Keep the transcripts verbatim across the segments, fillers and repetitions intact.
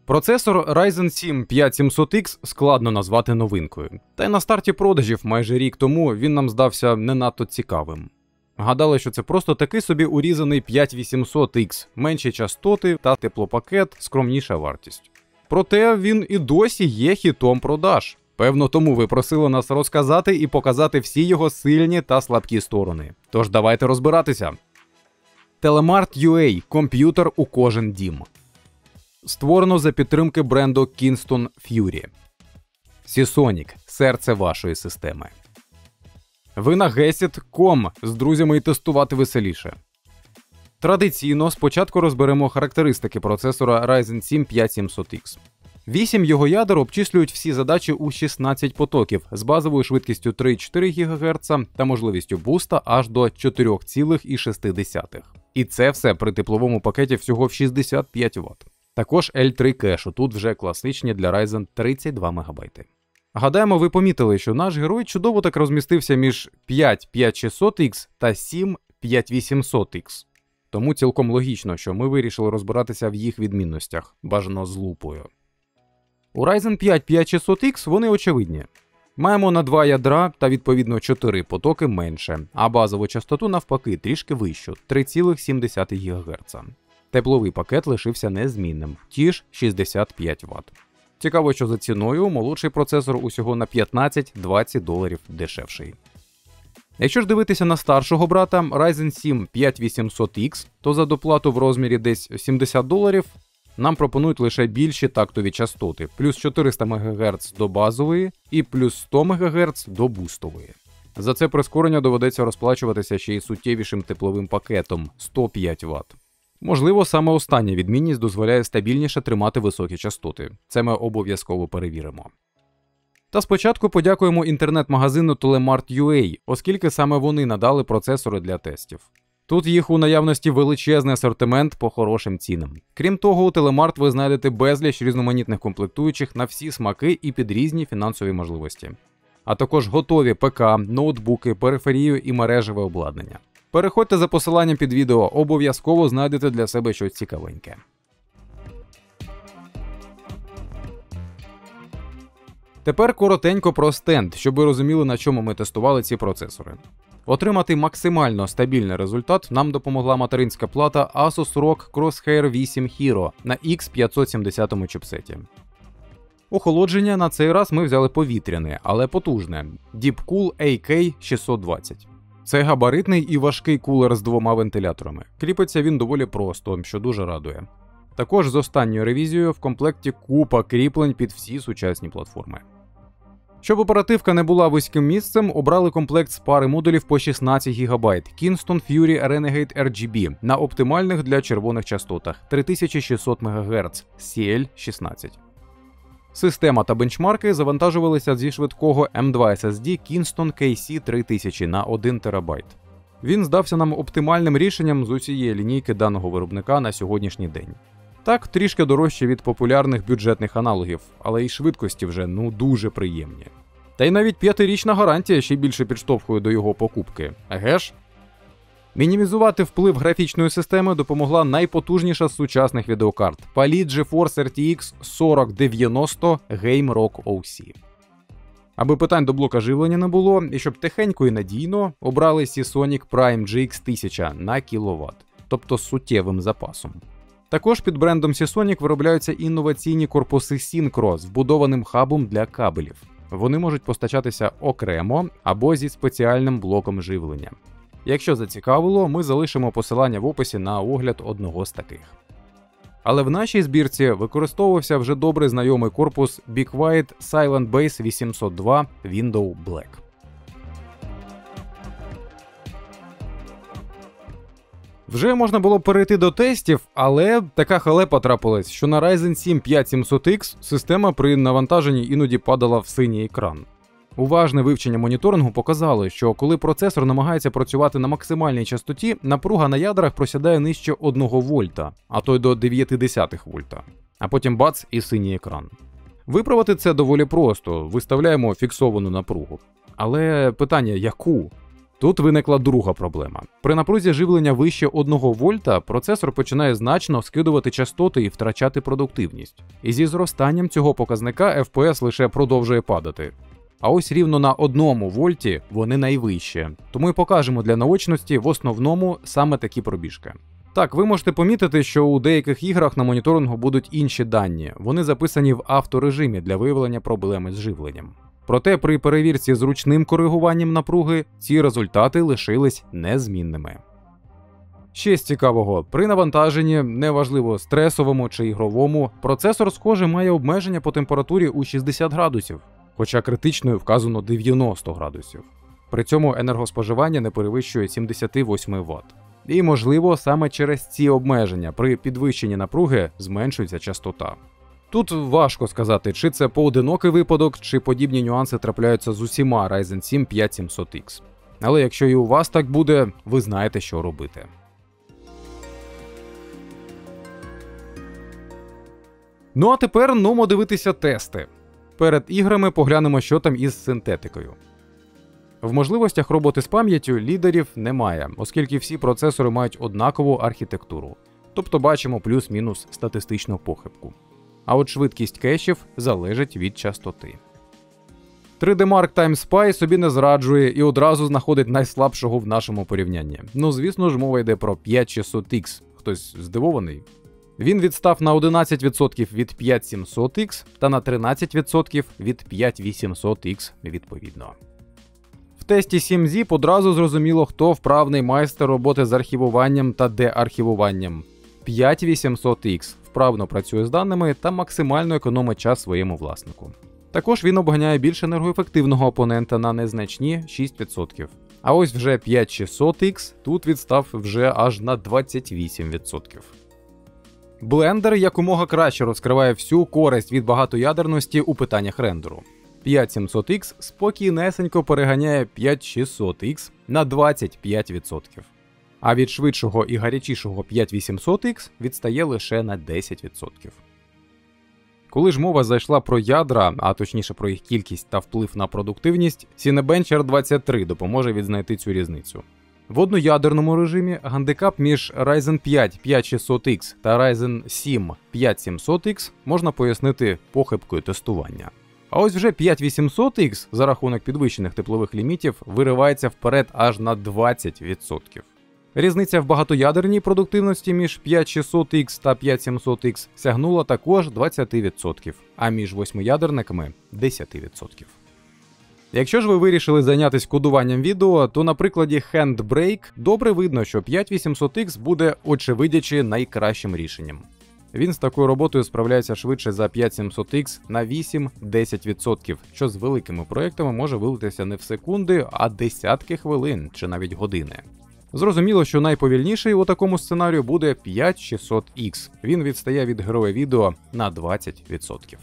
Процесор Ryzen сім п'ять сімсот ікс складно назвати новинкою. Та й на старті продажів майже рік тому він нам здався не надто цікавим. Гадали, що це просто такий собі урізаний п'ять вісімсот ікс, менші частоти та теплопакет, скромніша вартість. Проте він і досі є хітом продаж. Певно, тому ви просили нас розказати і показати всі його сильні та слабкі сторони. Тож давайте розбиратися. Telemart ю ей – комп'ютер у кожен дім. Створено за підтримки бренду Kingston Fury. Seasonic – серце вашої системи. Ви на гесіт крапка ком з друзями і тестувати веселіше. Традиційно спочатку розберемо характеристики процесора Ryzen сім п'ять сімсот ікс. Вісім його ядер обчислюють всі задачі у шістнадцять потоків з базовою швидкістю три цілих чотири гігагерца та можливістю буста аж до чотири цілих шість десятих. І це все при тепловому пакеті всього в шістдесят п'ять ватт. Також ел три кешу, тут вже класичні для Ryzen тридцять два мегабайти. Гадаємо, ви помітили, що наш герой чудово так розмістився між п'ять п'ять шістсот ікс та сім п'ять вісімсот ікс. Тому цілком логічно, що ми вирішили розбиратися в їх відмінностях, бажано з лупою. У Ryzen п'ять п'ять шістсот ікс вони очевидні. Маємо на два ядра та відповідно чотири потоки менше, а базову частоту навпаки трішки вищу – три цілих сім десятих гігагерца. Тепловий пакет лишився незмінним – ті ж шістдесят п'ять ватт. Цікаво, що за ціною молодший процесор усього на п'ятнадцять-двадцять доларів дешевший. Якщо ж дивитися на старшого брата Ryzen сім п'ять вісімсот ікс, то за доплату в розмірі десь сімдесят доларів нам пропонують лише більші тактові частоти – плюс чотириста мегагерц до базової і плюс сто мегагерц до бустової. За це прискорення доведеться розплачуватися ще й суттєвішим тепловим пакетом – сто п'ять ватт. Можливо, саме остання відмінність дозволяє стабільніше тримати високі частоти. Це ми обов'язково перевіримо. Та спочатку подякуємо інтернет-магазину Telemart ю ей, оскільки саме вони надали процесори для тестів. Тут їх у наявності величезний асортимент по хорошим цінам. Крім того, у Telemart ви знайдете безліч різноманітних комплектуючих на всі смаки і під різні фінансові можливості. А також готові ПК, ноутбуки, периферію і мережеве обладнання. Переходьте за посиланням під відео, обов'язково знайдете для себе щось цікавеньке. Тепер коротенько про стенд, щоб ви розуміли, на чому ми тестували ці процесори. Отримати максимально стабільний результат нам допомогла материнська плата Asus рог Crosshair вісім Hero на ікс п'ятсот сімдесят чипсеті. Охолодження на цей раз ми взяли повітряне, але потужне – Deepcool ей кей шістсот двадцять. Це габаритний і важкий кулер з двома вентиляторами. Кріпиться він доволі просто, що дуже радує. Також з останньою ревізією в комплекті купа кріплень під всі сучасні платформи. Щоб оперативка не була вузьким місцем, обрали комплект з пари модулів по шістнадцять гігабайт Kingston Fury Renegade ар джі бі на оптимальних для червоних частотах три тисячі шістсот мегагерц сі ел шістнадцять. Система та бенчмарки завантажувалися зі швидкого ем два ес ес ді Kingston кей сі три тисячі на один терабайт. Він здався нам оптимальним рішенням з усієї лінійки даного виробника на сьогоднішній день. Так, трішки дорожче від популярних бюджетних аналогів, але й швидкості вже ну дуже приємні. Та й навіть п'ятирічна гарантія ще більше підштовхує до його покупки. Еге ж? Мінімізувати вплив графічної системи допомогла найпотужніша з сучасних відеокарт – Palit GeForce ар ті ікс сорок дев'яносто Game-Rock о сі. Аби питань до блока живлення не було, і щоб тихенько і надійно, обрали Seasonic Prime джі ікс тисяча на кіловат, тобто з суттєвим запасом. Також під брендом Seasonic виробляються інноваційні корпуси Synchro з вбудованим хабом для кабелів. Вони можуть постачатися окремо або зі спеціальним блоком живлення. Якщо зацікавило, ми залишимо посилання в описі на огляд одного з таких. Але в нашій збірці використовувався вже добре знайомий корпус Be Quiet Silent Base вісімсот два Window Black. Вже можна було перейти до тестів, але така халепа трапилась, що на Ryzen сім п'ять сімсот ікс система при навантаженні іноді падала в синій екран. Уважне вивчення моніторингу показало, що коли процесор намагається працювати на максимальній частоті, напруга на ядрах просідає нижче одного вольта, а то й до дев'ять десятих вольта. А потім бац і синій екран. Виправити це доволі просто, виставляємо фіксовану напругу. Але питання яку? Тут виникла друга проблема. При напрузі живлення вище одного вольта процесор починає значно скидувати частоти і втрачати продуктивність. І зі зростанням цього показника еф пі ес лише продовжує падати. А ось рівно на одному вольті вони найвище. Тому і покажемо для наочності в основному саме такі пробіжки. Так, ви можете помітити, що у деяких іграх на моніторингу будуть інші дані. Вони записані в авторежимі для виявлення проблеми з живленням. Проте при перевірці з ручним коригуванням напруги ці результати лишились незмінними. Ще з цікавого, при навантаженні, неважливо стресовому чи ігровому, процесор, схоже, має обмеження по температурі у шістдесят градусів, хоча критичною вказано дев'яносто градусів. При цьому енергоспоживання не перевищує сімдесят вісім ватт. І, можливо, саме через ці обмеження при підвищенні напруги зменшується частота. Тут важко сказати, чи це поодинокий випадок, чи подібні нюанси трапляються з усіма Ryzen сім п'ять сімсот ікс. Але якщо і у вас так буде, ви знаєте, що робити. Ну а тепер нумо дивитися тести. Перед іграми поглянемо, що там із синтетикою. В можливостях роботи з пам'яттю лідерів немає, оскільки всі процесори мають однакову архітектуру. Тобто бачимо плюс-мінус статистичну похибку. А от швидкість кешів залежить від частоти. три ді Mark Time Spy собі не зраджує і одразу знаходить найслабшого в нашому порівнянні. Ну, звісно ж, мова йде про п'ять шістсот ікс. Хтось здивований? Він відстав на одинадцять відсотків від п'ять сімсот ікс та на тринадцять відсотків від п'ять вісімсот ікс відповідно. В тесті сім зіп одразу зрозуміло, хто вправний майстер роботи з архівуванням та деархівуванням. п'ять вісімсот ікс вправно працює з даними та максимально економить час своєму власнику. Також він обганяє більш енергоефективного опонента на незначні шість відсотків. А ось вже п'ять шістсот ікс тут відстав вже аж на двадцять вісім відсотків. Blender якомога краще розкриває всю користь від багатоядерності у питаннях рендеру. п'ять сімсот ікс спокійнесенько переганяє п'ять шістсот ікс на двадцять п'ять відсотків. А від швидшого і гарячішого п'ять вісімсот ікс відстає лише на десять відсотків. Коли ж мова зайшла про ядра, а точніше про їх кількість та вплив на продуктивність, Cinebench двадцять три допоможе відзнайти цю різницю. В одноядерному режимі гандикап між Ryzen п'ять п'ять шістсот ікс та Ryzen сім п'ять сімсот ікс можна пояснити похибкою тестування. А ось вже п'ять вісімсот ікс за рахунок підвищених теплових лімітів виривається вперед аж на двадцять відсотків. Різниця в багатоядерній продуктивності між п'ять шістсот ікс та п'ять сімсот ікс сягнула також двадцять відсотків, а між восьмиядерниками – десять відсотків. Якщо ж ви вирішили зайнятися кодуванням відео, то на прикладі Handbrake добре видно, що п'ять вісімсот ікс буде, очевидячи, найкращим рішенням. Він з такою роботою справляється швидше за п'ять сімсот ікс на вісім-десять відсотків, що з великими проєктами може вилитися не в секунди, а десятки хвилин чи навіть години. Зрозуміло, що найповільніший у такому сценарію буде п'ять шістсот ікс. Він відстає від героя відео на двадцять відсотків.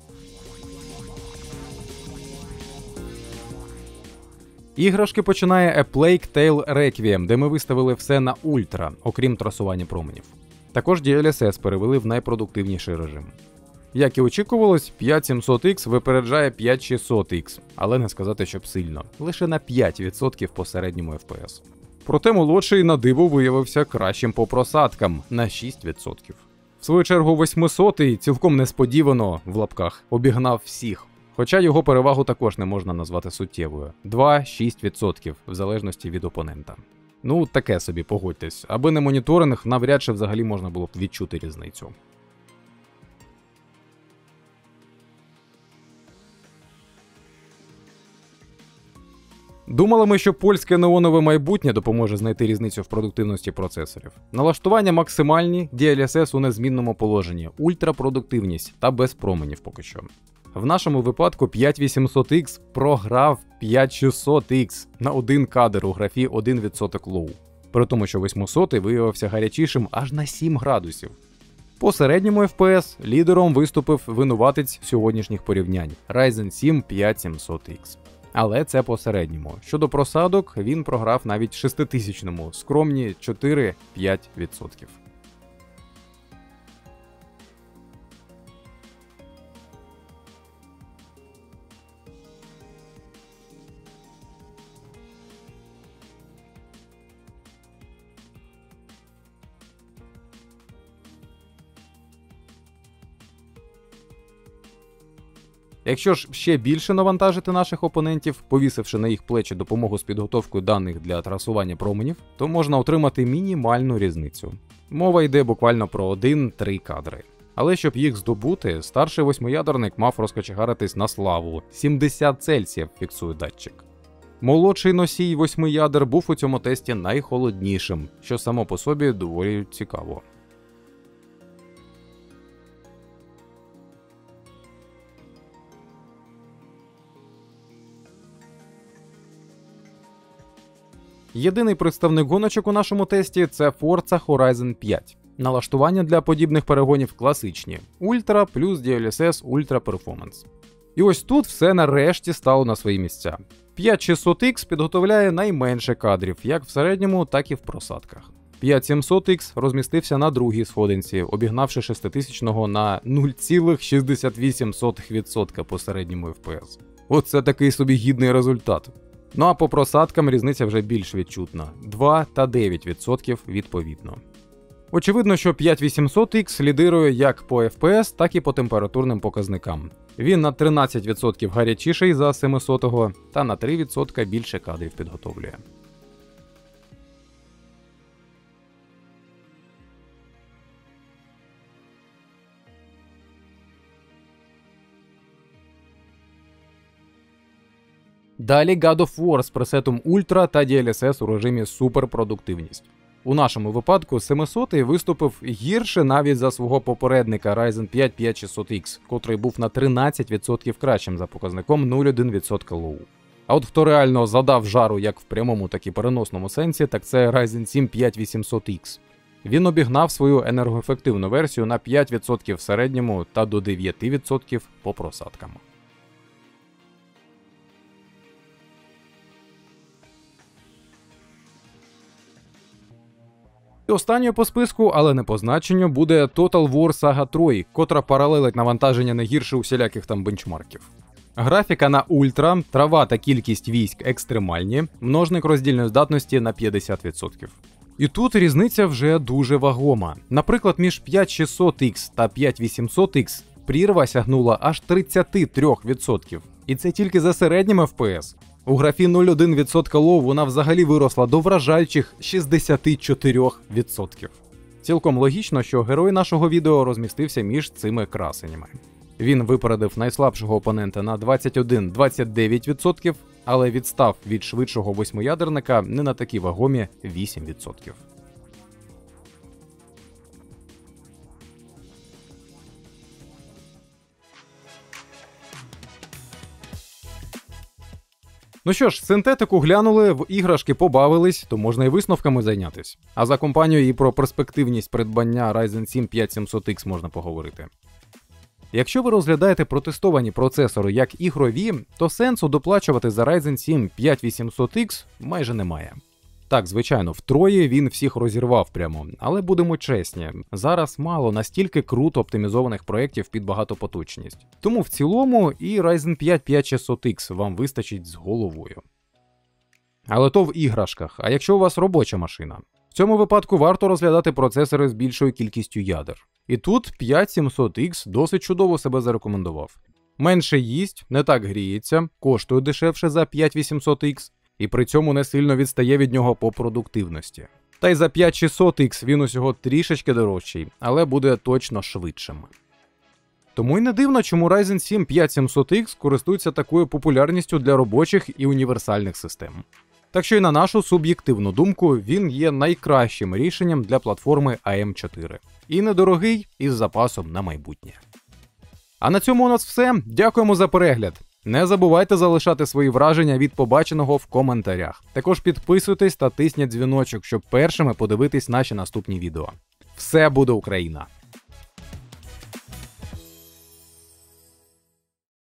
Іграшки починає A Plague Tale Requiem, де ми виставили все на ультра, окрім трасування променів. Також ді ел ес ес перевели в найпродуктивніший режим. Як і очікувалось, п'ять сімсот ікс випереджає п'ять шістсот ікс, але не сказати, щоб сильно, лише на п'ять відсотків по середньому еф пі ес. Проте молодший на диво виявився кращим по просадкам на шість відсотків. В свою чергу восьмисотий цілком несподівано, в лапках, обігнав всіх. Хоча його перевагу також не можна назвати суттєвою – два-шість відсотків в залежності від опонента. Ну, таке собі, погодьтесь, аби не моніторинг, навряд чи взагалі можна було б відчути різницю. Думали ми, що польське неонове майбутнє допоможе знайти різницю в продуктивності процесорів. Налаштування максимальні, ді ел ес ес у незмінному положенні, ультрапродуктивність та без променів поки що. В нашому випадку п'ять вісімсот ікс програв п'ять шістсот ікс на один кадр у графі один відсоток лоу. При тому, що восьмисотий виявився гарячішим аж на сім градусів. По середньому еф пі ес лідером виступив винуватець сьогоднішніх порівнянь – Ryzen сім п'ять сімсот ікс. Але це по середньому. Щодо просадок, він програв навіть шеститисячному, скромні чотири-п'ять відсотків. Якщо ж ще більше навантажити наших опонентів, повісивши на їх плечі допомогу з підготовкою даних для трасування променів, то можна отримати мінімальну різницю. Мова йде буквально про один-три кадри. Але щоб їх здобути, старший восьмиядерник мав розкочегаритись на славу. сімдесят Цельсіїв фіксує датчик. Молодший носій восьми ядер був у цьому тесті найхолоднішим, що само по собі доволі цікаво. Єдиний представник гоночок у нашому тесті – це Forza Horizon п'ять. Налаштування для подібних перегонів класичні – Ultra плюс ді ел ес ес Ultra Performance. І ось тут все нарешті стало на свої місця. п'ять шістсот ікс підготовляє найменше кадрів, як в середньому, так і в просадках. п'ять сімсот ікс розмістився на другій сходинці, обігнавши шеститисячного на нуль цілих шістдесят вісім сотих відсотка по середньому еф пі ес. Оце такий собі гідний результат. Ну а по просадкам різниця вже більш відчутна – два та дев'ять відсотків відповідно. Очевидно, що п'ять вісімсот ікс лідирує як по еф пі ес, так і по температурним показникам. Він на тринадцять відсотків гарячіший за семисотого та на три відсотки більше кадрів підготовлює. Далі God of War з пресетом Ultra та ді ел ес ес у режимі суперпродуктивність. У нашому випадку семисотий виступив гірше навіть за свого попередника Ryzen п'ять п'ять шістсот ікс, котрий був на тринадцять відсотків кращим за показником нуль цілих один відсотка відсотка лоу. А от хто реально задав жару як в прямому, так і переносному сенсі, так це Ryzen сім п'ять вісімсот ікс. Він обігнав свою енергоефективну версію на п'ять відсотків в середньому та до дев'ять відсотків по просадкам. І останньою по списку, але не по значенню, буде Total War Saga три, котра паралелить навантаження не гірше усіляких там бенчмарків. Графіка на ультра, трава та кількість військ екстремальні, множник роздільної здатності на п'ятдесят відсотків. І тут різниця вже дуже вагома. Наприклад, між п'ять шістсот ікс та п'ять вісімсот ікс прірва сягнула аж тридцять три відсотки. І це тільки за середнім еф пі ес. У графі нуль цілих один відсотка лоу вона взагалі виросла до вражаючих шістдесят чотири відсотки. Цілком логічно, що герой нашого відео розмістився між цими красенями. Він випередив найслабшого опонента на двадцять один - двадцять дев'ять відсотків, але відстав від швидшого восьмиядерника не на такі вагомі вісім відсотків. Ну що ж, синтетику глянули, в іграшки побавились, то можна і висновками зайнятись. А за компанію і про перспективність придбання Ryzen сім п'ять сімсот ікс можна поговорити. Якщо ви розглядаєте протестовані процесори як ігрові, то сенсу доплачувати за Ryzen сім п'ять вісімсот ікс майже немає. Так, звичайно, втроє він всіх розірвав прямо, але будемо чесні, зараз мало настільки круто оптимізованих проєктів під багатопоточність. Тому в цілому і Ryzen п'ять п'ять шістсот ікс вам вистачить з головою. Але то в іграшках, а якщо у вас робоча машина? В цьому випадку варто розглядати процесори з більшою кількістю ядер. І тут п'ять сімсот ікс досить чудово себе зарекомендував. Менше їсть, не так гріється, коштує дешевше за п'ять вісімсот ікс, і при цьому не сильно відстає від нього по продуктивності. Та й за п'ять шістсот ікс він усього трішечки дорожчий, але буде точно швидшим. Тому й не дивно, чому Ryzen сім п'ять сімсот ікс користується такою популярністю для робочих і універсальних систем. Так що і на нашу суб'єктивну думку, він є найкращим рішенням для платформи а ем чотири. І недорогий, і з запасом на майбутнє. А на цьому у нас все. Дякуємо за перегляд. Не забувайте залишати свої враження від побаченого в коментарях. Також підписуйтесь та тисніть дзвіночок, щоб першими подивитись наші наступні відео. Все буде Україна!